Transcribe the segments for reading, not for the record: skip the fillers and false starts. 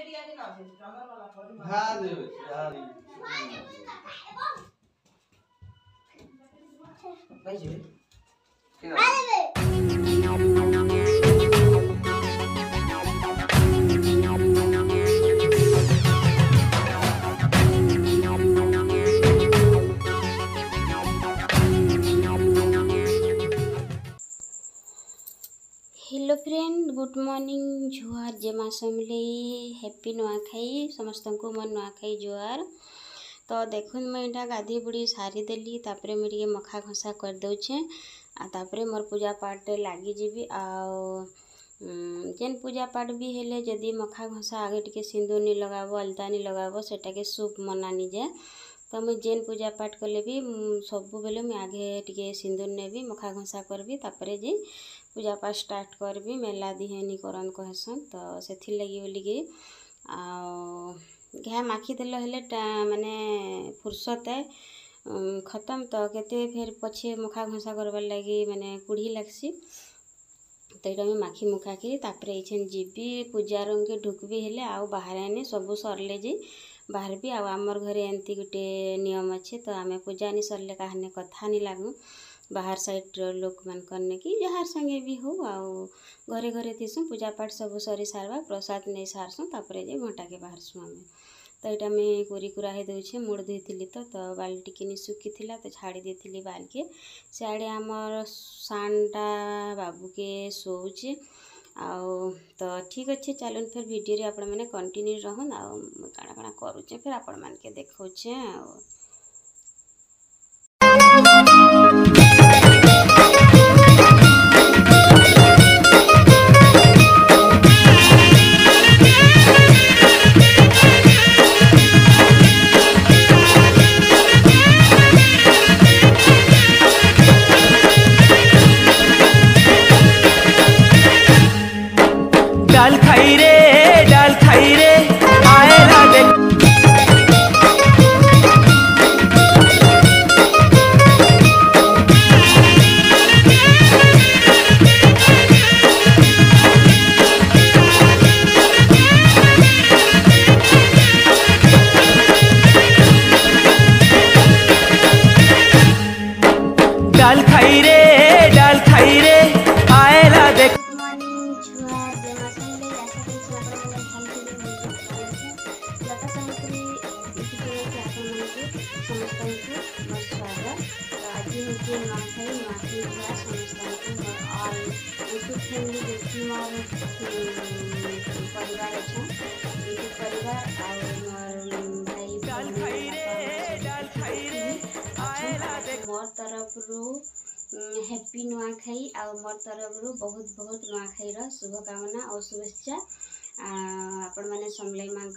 हाँ देवे यार भाई जी हेलो फ्रेंड गुड मॉर्निंग जुहार जेमा समले हैप्पी नुआखाई समस्त को मोर नुआखाई जुहार। तो देखुन मैं इटा गाधी बुड़ी सारी देली तापरे मुझे मखा घसा कर दउछे आ तापरे मोर पूजा पाठ लागी जीवी आ जेन पूजा पाठ भी हेले जदि मखा घसा आगे टिके सिंदूर नहीं लगाबो अलता नहीं लगाबो सेटा के शुभ मनानी जाए। तो मुझे जेन पूजा पाठ कले भी सबु बेले मुझे आगे टिके सिंदूर नेबी मखा घसा करबी तापरे जे पूजा पाठ स्टार्ट करबी मेला दिहेनी करन कहसन। तो से लगी बोलिकी घा माखी देल हेले माने फुर्सत है खत्म तो केते फिर पछे मखा घसा करबार लगी माने कुढ़ी लगसी। तो ये मुझे माखी मुखा कि तापरे एछन जीबी पूजा रूम के ढुकबी हेले आउ बाहर आने सबू सरले जे बाहर भी आमर घरे एमती गोटे नियम अच्छे। तो आम पूजा नहीं सरले कहने कथा नहीं लागू बाहर साइड लोक मान करने कि जहार संगे भी हो आउ घरे घरे थीसुँ पूजा पाठ सब सरी सारवा प्रसाद नहीं सारसुँ तापरे जे घंटा के बाहरसुँ आम। तो यहाँ मैं कुरी कुरा ही दूचे मुड़ धोई तो बाल टिके सुखी थिला तो छाड़ी देती बाल के सियाड़े आमर सानटा बाबू के शोचे आउ। तो ठीक अच्छे चलन फिर वीडियो रे आपण मैंने कंटिन्यू रहन आउ काଣା काଣା करूचे फिर आपण मान के देखौचे आउ। डाल खाई रे आए ना देख डाल खाई रे आए ना देख परिवार अच्छा परिवार मोर तरफ रू हैप्पी नुआखाई आ मोर तरफ रू बहुत बहुत नुआखाई शुभकामना और शुभेच्छा आपण मैंने समलाई माँ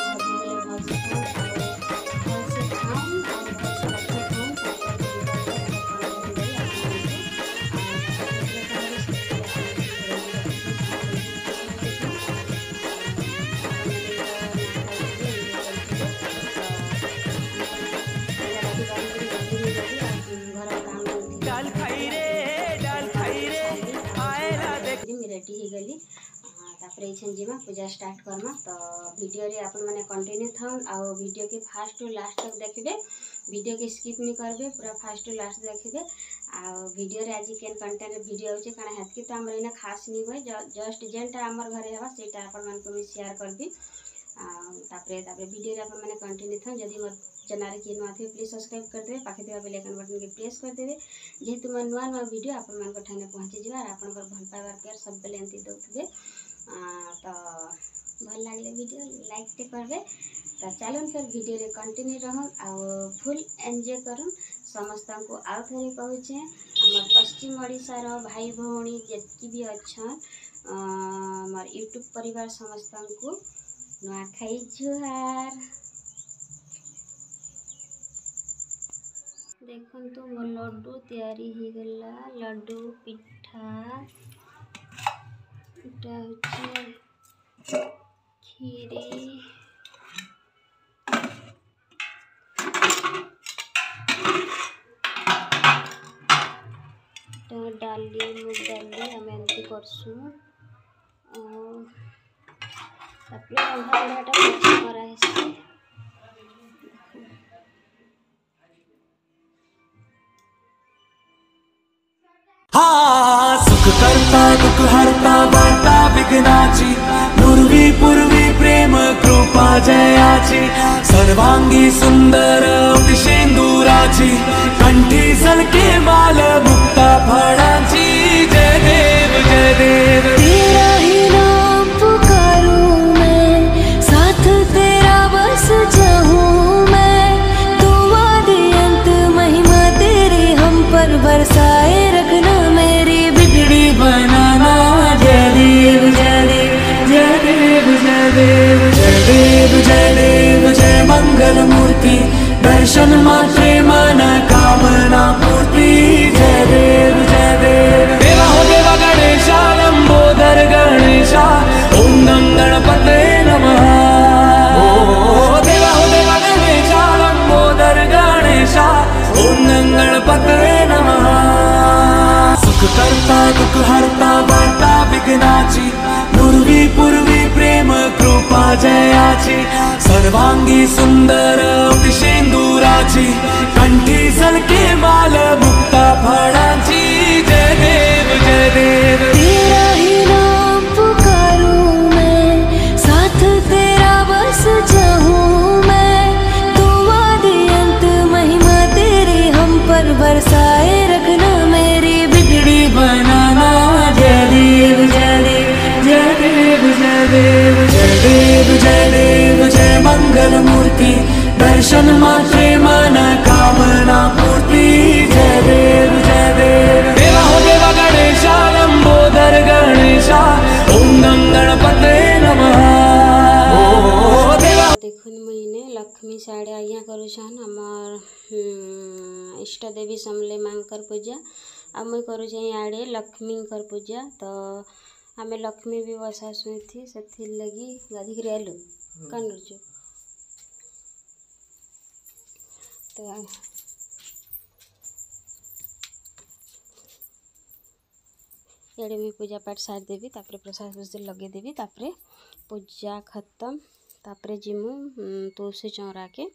रेडी हो गली तापरे जीमा पूजा स्टार्ट करमा। तो वीडियो रे आपण माने कंटिन्यू थाउन आ वीडियो के फास्ट टू लास्ट तक देखिबे वीडियो के स्किप नहीं करबे पूरा फास्ट टू लास्ट देखिबे आ वीडियो रे आज केन कंटेंट वीडियो होचे काना हेतकी तो हमर इना खास नहीं होय जस्ट जेनटा हमर घरे हवा सेटा आपण मान को मी शेयर करबी तापरे वीडियो रे आपण माने कंटिन्यू थाउन। जदी मोर चैनल के नुआ थे प्लीज सब्सक्राइब कर देबे पाखे देबा बेल आइकन बटन के प्रेस कर देबे जेहेतु मोर नुआ नुआ वीडियो आपण मान को ठाने पहुंची जिबा और आपण भल पाइबार प्यार सब बेले एंती दउथबे। तो भल लागले वीडियो लाइक ते करबे। तो चलन फिर वीडियो रे कंटिन्यू रहन आ फुल एंजॉय करन समस्त को आउ थरे कहूचे हमर पश्चिम ओडिसा रो भाई भौणी जेतकी भी अच्छन हमर यूट्यूब परिवार समस्त को नुआखाई जुहार। देखन तो मोर लड्डू तैयारी हो गला लड्डू पिठा इटा होचे खीरी डाली मुग डाली आम एमती करसु तापर रंधा बढ़ाटा कराई हाँ सुख करता दुख हरता वार्ता विघ्नाची नुरवी पूर्वी प्रेम कृपा जयाची सर्वांगी सुंदर शेंदुराची कंठी सलके माल मुक्ता फळाची जय देव जय देव तेरा ही नाम पुकारूं मैं साथ तेरा बस चाहूं मैं दुआ दे अंत महिमा तेरी हम पर बरसाए रखना मेरी बिगड़ी बनाना जय देव जय देव जय देव जय देव जय देव जय देव जय मंगल मूर्ति दर्शन मात्रे मन कामना पूर्ति जय देव जय देव देवा हो देवा गणेशा लंबोदर गणेशा ओम नम गणपते नमः ओ देवा हो देवा गणेशा लंबोदर गणेशा ओम नम गणपते नमः सुख करता दुख हरता वार्ता विघ्नाची नुरवी पूर्वी प्रेम कृपा जयाची सर्वांगी सुंदर शेंदुराची कंठी सलके माल मुक्ता फळाची जय देव जय देव तेरा ही नाम पुकारूं मैं साथ तेरा बस चाहूं मैं दुआ दे अंत महिमा तेरी हम पर बरसाए रखना मेरी बिगड़ी बनाना जय देव जय देव जय देव जय देव जय देव जय देव जय मंगल मूर्ति दर्शन मात्रे मन कामना पूर्ति जय देव जय देव देवा हो देवा गणेशा लंबोदर गणेशा ओम नम गणपते नमः ओ देवा देखुन मुझे लक्ष्मी साढ़े आज्ञा करुछन आमर इष्ट देवी समले मांकर पूजा आ मुई करुछे आड़े लक्ष्मी पूजा तो आम लक्ष्मी भी बसा शुई से लगी गाधिक आलु कौन तो ये मैं पूजा पाठ सार देवी तापर प्रसाद प्रसाद लगे देवी तापर पूजा खत्म तापर जिमु तुलसी चौरा के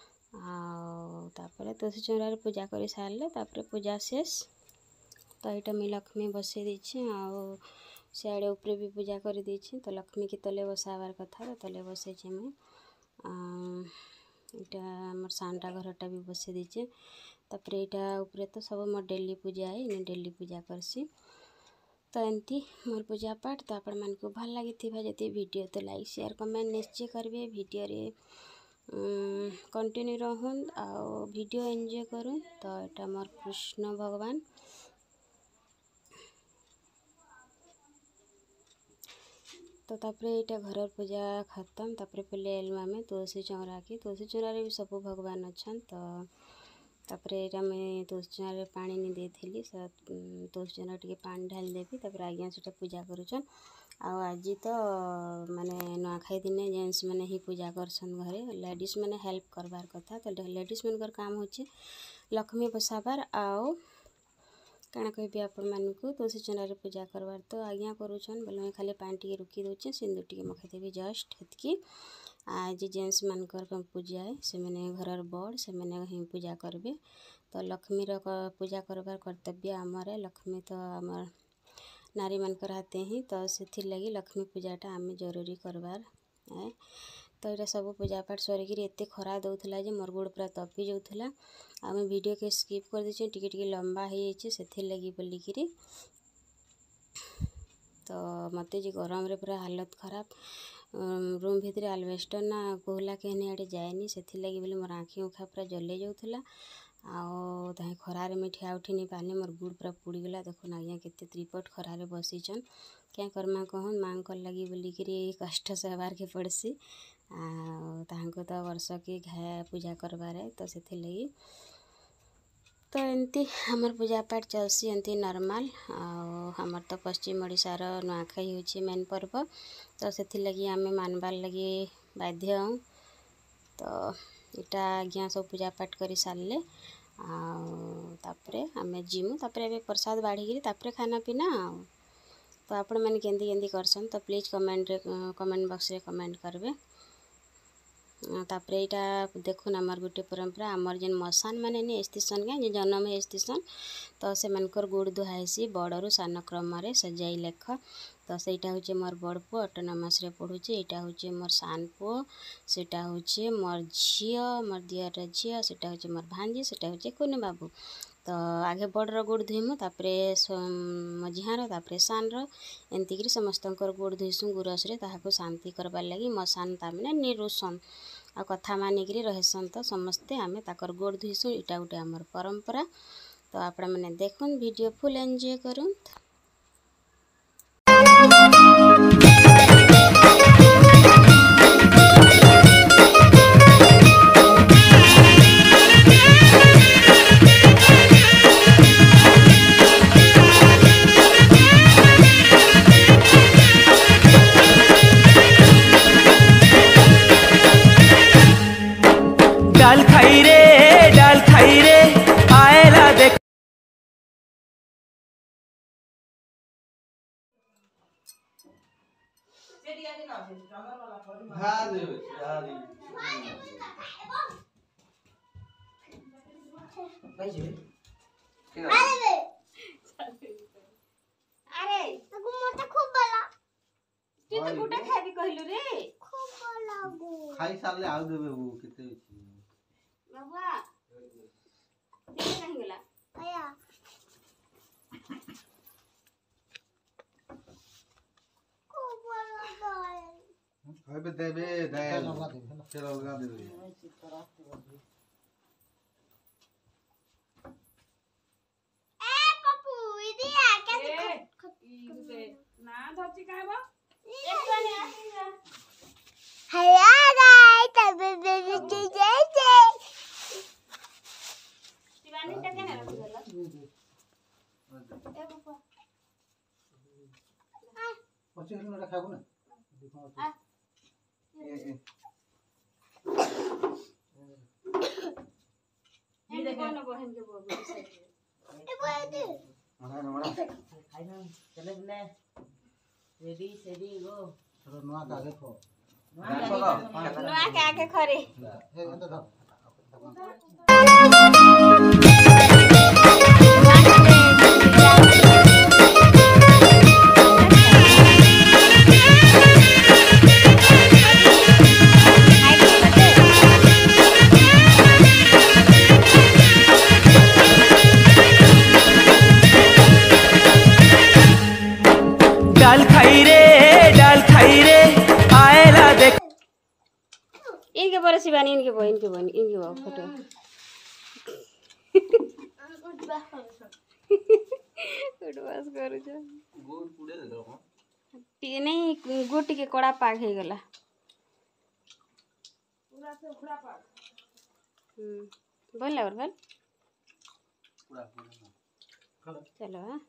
तापर तुलसी चौरा पूजा कर सारे तापर पूजा शेष तो यहाँ मुझे लक्ष्मी बसई देछि सियाड़े उपरे भी पूजा कर देछि तो लक्ष्मी के तले बसाबार कथा तो तले बसई मुझे यहाँ आम सानटा घरटा भी बसई देचे तापर यहाँ उपरे तो सब मोर डेली पूजा है डेली पूजा करसी तो एमती मोर पूजा पाठ तो आपण मान को भल लगी जब वीडियो तो लाइक शेयर कमेंट निश्चय करेंगे वीडियो रे कंटिन्यू रहूँ आउ वीडियो एंजॉय करूँ तो यहाँ मोर कृष्ण भगवान तो तापर यहाँ घर पूजा खत्म तापर पहले एलमामे तुलसी चौरा की तुलसी चौरा भी सब भगवान अच्छा तो तापर यहाँ मैं तुलसी चौरा पानी नहीं देती तुलसी चौरा टे पानी ढाल देवी तापर आज्ञा से पूजा करुचन आज तो माने नुआखाई दिन जेन्ट्स मैंने ही पूजा करसन घरे लेडीज मैंने हेल्प करवार कथा तो लेडीज मनकर काम होचे लक्ष्मी बसाबार आओ काଣା कहबी आपण मानकु तुलसी चौरा पूजा करवार तो आज्ञा करुचन बोले मैं खाली पानी टी रुकी दूचे सिंदूर टी मखदेवी जस्ट हेतकी आज जेन्ट्स मानकर पूजा है से मैंने घर बड़ से मैंने ही पूजा करबे तो लक्ष्मी पूजा करवार कर्तव्य आमर लक्ष्मी तो आमर नारी मानकर हाथे ही तो से लगी लक्ष्मी पूजाटा आम जरूरी करवार है तो यहाँ सब पूजा पाठ सरिकी एत खरा दौला जे मोर गोड़ पूरा तपी जाऊला आम वीडियो के स्किप कर देचे टिके लंबा हो जाए लगी बोलिकी तो मत जी गरम रे पूरा हालत खराब रूम भितर आलवेस्टर ना कोहला कहने आड़े जाएनी से लगी बोले मोर आँखि उखा पूरा जल्ले जाऊला आउ खरारे में ठिया उठी नहीं पानी मोर गुड़ पूरा पुड़ीगला देखुन आज्ञा केते त्रिपट खरारे बसीचन क्या करमा कहन माँ को लगी बोलिकी कष्ट सहबार के पड़सी तो वर्ष के घाया पूजा करवार है तो से लगी तो एमती हमर पूजा पाठ चलसी एमती नॉर्मल आमर तो पश्चिम ओडिशार नुआखाई होची मेन पर्व तो से लगी आम मानबार लगी बाध्य तो इटा आज्ञा सब पूजा पाठ कर सारे तापरे आम जीमु तापरे प्रसाद बाढ़ी तापरे खाना पीना तो आपण मैंने केंदी केंदी करसन तो प्लीज़ कमेंट बॉक्स रे कमेंट करबे। तापर यहाँ देखुन आमर गोटे परंपरा आमर जेन मसान मैंने नहीं एस्तीसन के जन्म है एस्तीसन तो से मनकर गोड़ दुहाईसी बड़रू सान क्रम सजाई लेख तो सहीटा हूँ मोर बड़ पु ऑटोनोमस रे पढ़ुचे यहाँ हूँ मोर सान पु सेटा हूँ मोर झील मोर दियर झील सेटा हूँ मोर भांजी सेटा हूँ कुनी बाबू। तो आगे बड़र गोड़ धुईमु तापरे मझियार तापरे सान एमतीक समस्त गोड़ धुईसु गुरस रे ताहाको शांति करबार लगी मसान तामने निरुसन आ कथा मानिक रहसन तो समस्ते आमे ताकर गोड़ धुईसु इटा गोटे आमर परंपरा। तो आपण मैंने देखुन वीडियो फुल एंजॉय करूँ। डाल खाई रे आएला देख हाँ देवे हाँ दी कैसे क्या अरे तगु मोटा खूब बला तू तो गुटा खाबी कहलु रे खूब बला गो खाई साले आउ देवे वो किते बाबा ठीक नहीं गेला आया खूब बला दाल हबे देवे दाल चलो लगा देवे ए पप्पू इदी आ के ना धरती काय बा एक बार आ हया गाय तब बेबी जय शिवानी टके ना रख देला ए पप्पू पछे न रखाबो ना आ ये देखो ना बहन के बोल साइड ए मना खाइना चले बुले रेडी गो चलो नुआ का देखो नुआ के आगे खरे हे अंदर धर डाल खाई रे आएला देख इनके पर शिवानी इनके बो फोटो उठवास करू छ गोड़ पुड़े दे दो टी नहीं गोटी के कड़ा पाग हे गला पूरा से उखड़ा पा बोल और बोल पूरा चलो हां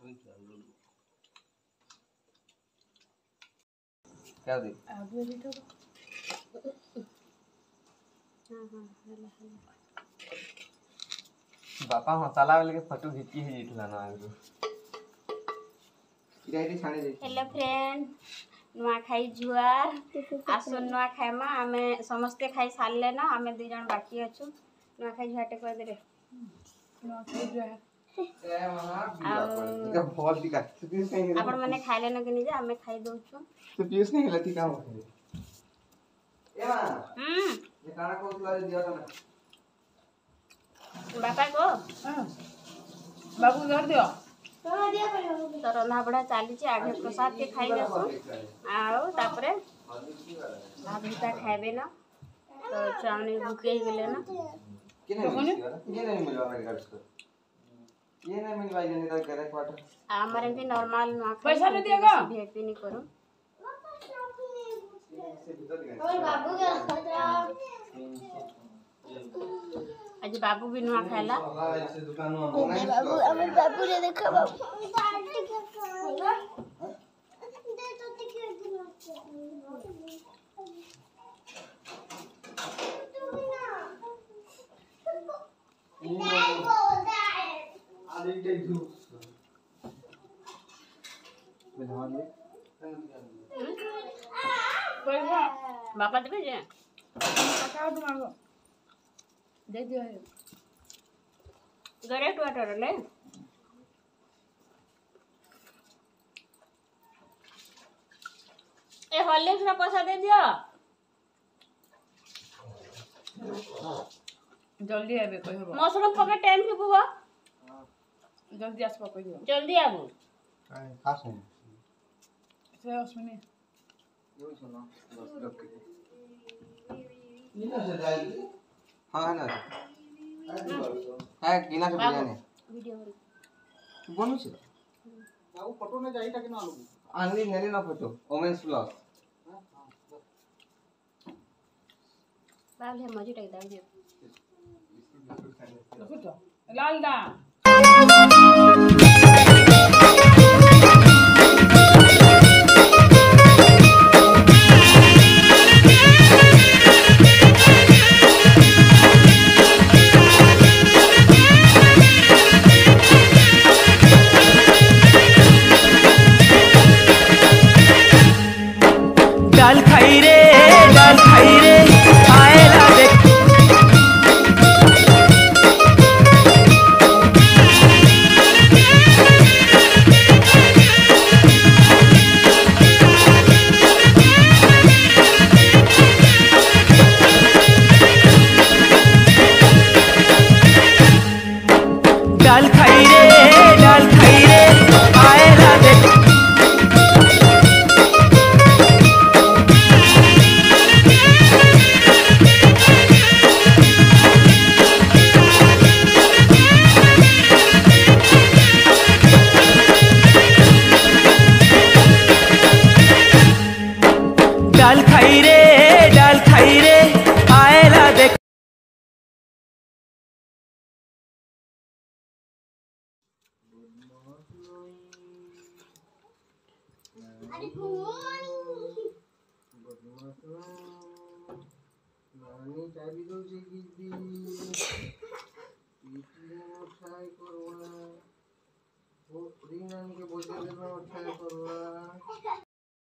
क्या दे आगे भी तो हां बापा मसाला वाले के फोटो खींची है इतला ना किराई छाड़े दे हेलो फ्रेंड नुआ खाई जुआर आसो नुआ खाए मा आमे समस्ते खाई सारले ना आमे दु जन बाकी अछु नुआ खाई जुआटे कर दे रे ना खाई जो है ए महा का बहुत दिखा तू पीस नहीं आपण माने खाइले न कि जे आमे खाई दउ छु तू पीस नहीं लती का हो ए मां ये काना को ला दिया था ना बापा को बाबू घर दियो तो रंधा बड़ा चली आगे प्रसाद के खाई देसु आउ तापरे भाभीता खाइबे ना तो चावनी भूखे गेले ना ये नहीं मिलवा मेरे घर से ये नहीं मिलवा ये नहीं करे क्वार्टर हमारे भी नॉर्मल ना पैसा नहीं देगा? वीआईपी नहीं करो और बाबू के खतरा आज बाबू भी नुआ खाला ऐसे दुकान में बाबू अमर बाबू ने देखा बाबू दे तो टिकट दिना आलू के जूस पैसा बापा देबे जे पकाओ तुम्हारे दे दियो गरे टमाटर ले ए हॉर्लिक्स रा पैसा दे दियो जल्दी आबे कहबो मशरूम पके टाइम के बुआ जल्दी आस पकड़ दियो जल्दी आबू खास नहीं से उसमें यूं सुनो 10 लोग के नीला से जाएगी हां है ना है किना से बिरयानी वीडियो बनू छे बाबू फोटो ने जाईटा कि ना आलू आनली नेली ना फोटो वोमेन्स ब्लॉग बाल है मजे टाइप दाव दियो कुछ लाल दा डाल खाई रे आएला देख डाल खाई रे आएला देख डाल खाई रे आएला देख अरे गुड नानी चाबी दो जी दी पीटीएम उठाई करवा वो रीनान के बोझे में उठाई करवा